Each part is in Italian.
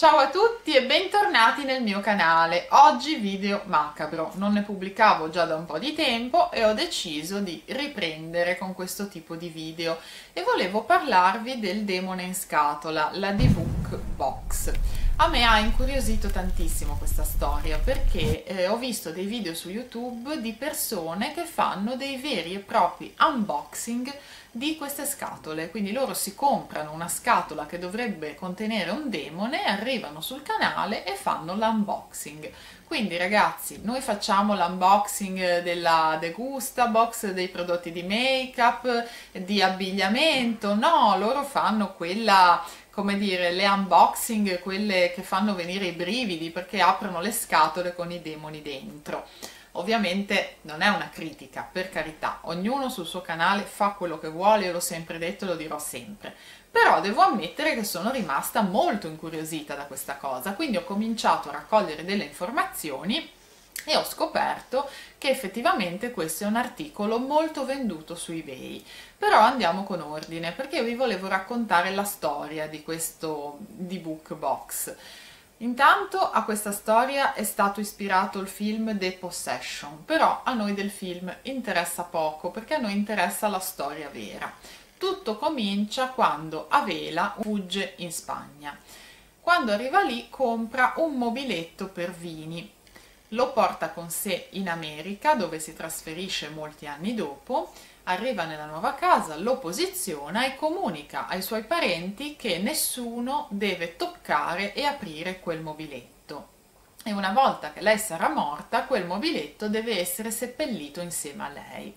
Ciao a tutti e bentornati nel mio canale. Oggi video macabro, non ne pubblicavo già da un po' di tempo e ho deciso di riprendere con questo tipo di video e volevo parlarvi del demone in scatola, la D-Book Box. A me ha incuriosito tantissimo questa storia perché ho visto dei video su YouTube di persone che fanno dei veri e propri unboxing di queste scatole, quindi loro si comprano una scatola che dovrebbe contenere un demone, arrivano sul canale e fanno l'unboxing. Quindi ragazzi, noi facciamo l'unboxing della Degusta Box, dei prodotti di make-up, di abbigliamento, no, loro fanno quella, come dire, le unboxing, quelle che fanno venire i brividi perché aprono le scatole con i demoni dentro. Ovviamente non è una critica, per carità, ognuno sul suo canale fa quello che vuole, io l'ho sempre detto e lo dirò sempre, però devo ammettere che sono rimasta molto incuriosita da questa cosa, quindi ho cominciato a raccogliere delle informazioni e ho scoperto che effettivamente questo è un articolo molto venduto su eBay. Però andiamo con ordine, perché io vi volevo raccontare la storia di questo D-Book Box. Intanto a questa storia è stato ispirato il film The Possession, però a noi del film interessa poco perché a noi interessa la storia vera. Tutto comincia quando Avela fugge in Spagna. Quando arriva lì compra un mobiletto per vini, lo porta con sé in America dove si trasferisce molti anni dopo. Arriva nella nuova casa, lo posiziona e comunica ai suoi parenti che nessuno deve toccare e aprire quel mobiletto. E una volta che lei sarà morta, quel mobiletto deve essere seppellito insieme a lei.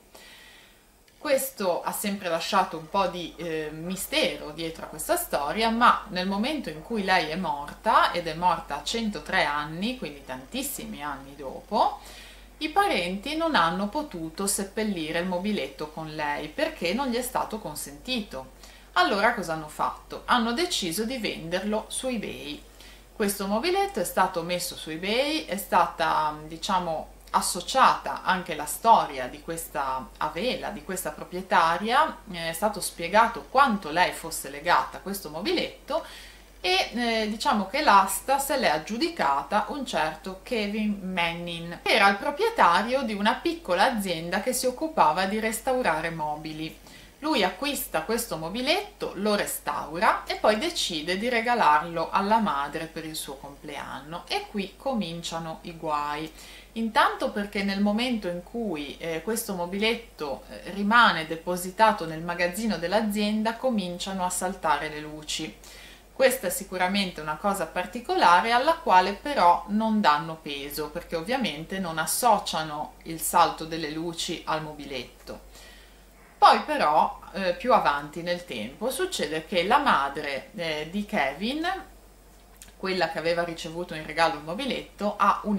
Questo ha sempre lasciato un po' di mistero dietro a questa storia, ma nel momento in cui lei è morta, ed è morta a 103 anni, quindi tantissimi anni dopo, i parenti non hanno potuto seppellire il mobiletto con lei perché non gli è stato consentito. Allora cosa hanno fatto? Hanno deciso di venderlo su eBay. Questo mobiletto è stato messo su eBay, è stata, diciamo, associata anche la storia di questa Avela, di questa proprietaria, è stato spiegato quanto lei fosse legata a questo mobiletto e diciamo che l'asta se l'è aggiudicata un certo Kevin Manning, che era il proprietario di una piccola azienda che si occupava di restaurare mobili. Lui acquista questo mobiletto, lo restaura e poi decide di regalarlo alla madre per il suo compleanno e qui cominciano i guai. Intanto perché nel momento in cui questo mobiletto rimane depositato nel magazzino dell'azienda cominciano a saltare le luci. Questa è sicuramente una cosa particolare alla quale però non danno peso perché ovviamente non associano il salto delle luci al mobiletto. Poi però più avanti nel tempo succede che la madre di Kevin, quella che aveva ricevuto in regalo il mobiletto, ha un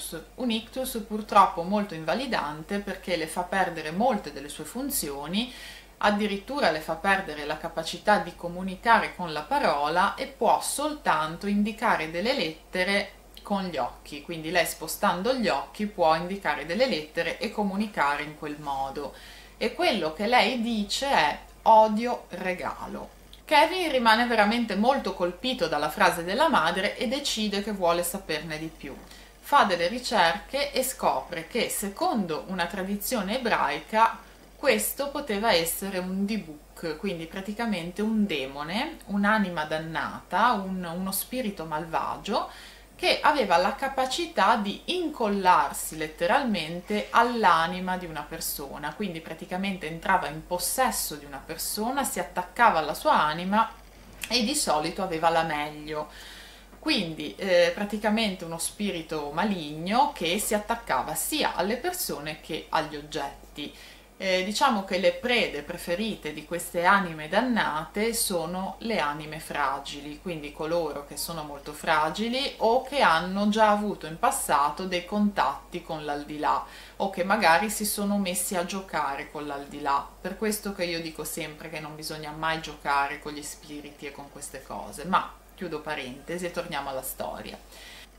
ictus purtroppo molto invalidante perché le fa perdere molte delle sue funzioni, addirittura le fa perdere la capacità di comunicare con la parola e può soltanto indicare delle lettere con gli occhi, quindi lei spostando gli occhi può indicare delle lettere e comunicare in quel modo. E quello che lei dice è odio regalo. Kevin rimane veramente molto colpito dalla frase della madre e decide che vuole saperne di più. Fa delle ricerche e scopre che secondo una tradizione ebraica questo poteva essere un D-Book, quindi praticamente un demone, un'anima dannata, uno spirito malvagio che aveva la capacità di incollarsi letteralmente all'anima di una persona, quindi praticamente entrava in possesso di una persona, si attaccava alla sua anima e di solito aveva la meglio. Quindi praticamente uno spirito maligno che si attaccava sia alle persone che agli oggetti. Diciamo che le prede preferite di queste anime dannate sono le anime fragili, quindi coloro che sono molto fragili o che hanno già avuto in passato dei contatti con l'aldilà o che magari si sono messi a giocare con l'aldilà. Per questo che io dico sempre che non bisogna mai giocare con gli spiriti e con queste cose, ma chiudo parentesi e torniamo alla storia.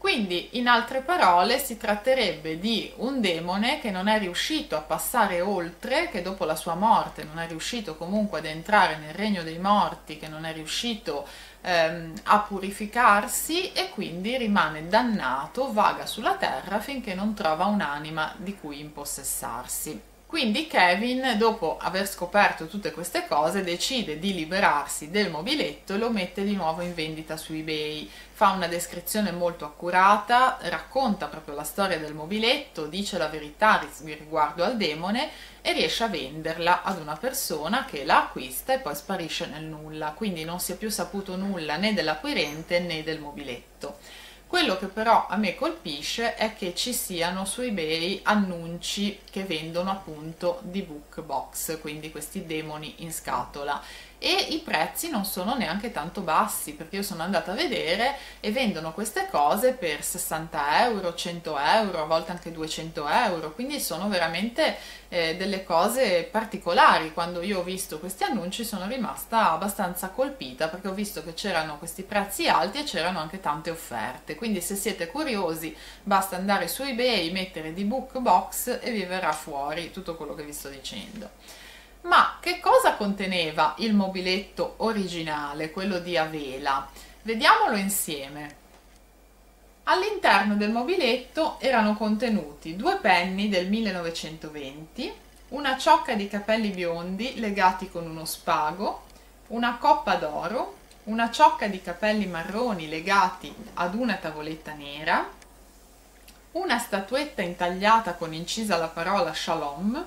Quindi, in altre parole, si tratterebbe di un demone che non è riuscito a passare oltre, che dopo la sua morte non è riuscito comunque ad entrare nel regno dei morti, che non è riuscito a purificarsi e quindi rimane dannato, vaga sulla terra finché non trova un'anima di cui impossessarsi. Quindi Kevin, dopo aver scoperto tutte queste cose, decide di liberarsi del mobiletto e lo mette di nuovo in vendita su eBay. Fa una descrizione molto accurata, racconta proprio la storia del mobiletto, dice la verità riguardo al demone e riesce a venderla ad una persona che la acquista e poi sparisce nel nulla. Quindi non si è più saputo nulla né dell'acquirente né del mobiletto. Quello che però a me colpisce è che ci siano su eBay annunci che vendono appunto di book box, quindi questi demoni in scatola, e i prezzi non sono neanche tanto bassi, perché io sono andata a vedere e vendono queste cose per 60 euro, 100 euro, a volte anche 200 euro, quindi sono veramente delle cose particolari. Quando io ho visto questi annunci sono rimasta abbastanza colpita, perché ho visto che c'erano questi prezzi alti e c'erano anche tante offerte. Quindi se siete curiosi basta andare su eBay, mettere di book box e vi verrà fuori tutto quello che vi sto dicendo. Ma che cosa conteneva il mobiletto originale, quello di Avela? Vediamolo insieme. All'interno del mobiletto erano contenuti 2 penny del 1920, una ciocca di capelli biondi legati con uno spago, una coppa d'oro, una ciocca di capelli marroni legati ad una tavoletta nera, una statuetta intagliata con incisa la parola Shalom,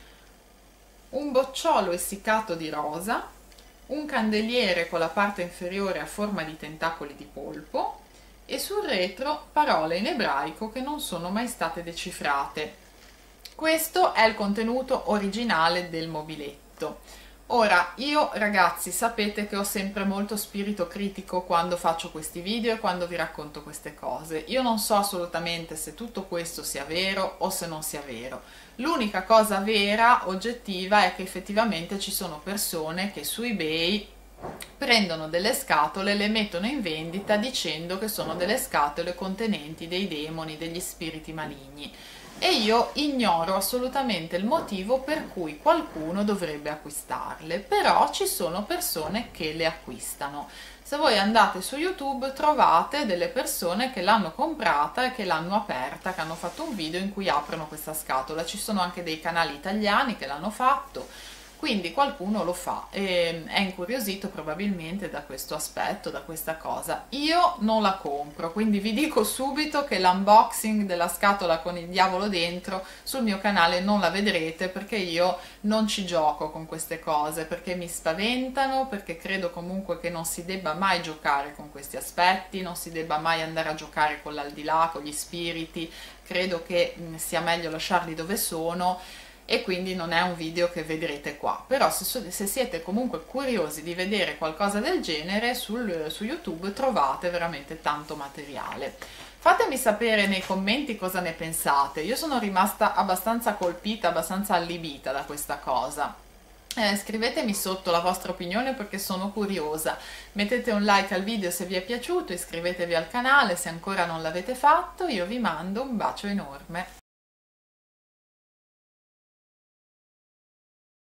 un bocciolo essiccato di rosa, un candeliere con la parte inferiore a forma di tentacoli di polpo e sul retro parole in ebraico che non sono mai state decifrate. Questo è il contenuto originale del mobiletto. Ora, io ragazzi sapete che ho sempre molto spirito critico quando faccio questi video e quando vi racconto queste cose. Io non so assolutamente se tutto questo sia vero o se non sia vero. L'unica cosa vera, oggettiva, è che effettivamente ci sono persone che su eBay prendono delle scatole e le mettono in vendita dicendo che sono delle scatole contenenti dei demoni, degli spiriti maligni. E io ignoro assolutamente il motivo per cui qualcuno dovrebbe acquistarle, però ci sono persone che le acquistano. Se voi andate su YouTube trovate delle persone che l'hanno comprata e che l'hanno aperta, che hanno fatto un video in cui aprono questa scatola. Ci sono anche dei canali italiani che l'hanno fatto. Quindi qualcuno lo fa e è incuriosito probabilmente da questo aspetto, da questa cosa. Io non la compro, quindi vi dico subito che l'unboxing della scatola con il diavolo dentro sul mio canale non la vedrete, perché io non ci gioco con queste cose, perché mi spaventano, perché credo comunque che non si debba mai giocare con questi aspetti, non si debba mai andare a giocare con l'aldilà, con gli spiriti. Credo che sia meglio lasciarli dove sono. E quindi non è un video che vedrete qua, però se siete comunque curiosi di vedere qualcosa del genere su YouTube trovate veramente tanto materiale. Fatemi sapere nei commenti cosa ne pensate. Io sono rimasta abbastanza colpita, abbastanza allibita da questa cosa. Scrivetemi sotto la vostra opinione perché sono curiosa. Mettete un like al video se vi è piaciuto, iscrivetevi al canale se ancora non l'avete fatto. Io vi mando un bacio enorme.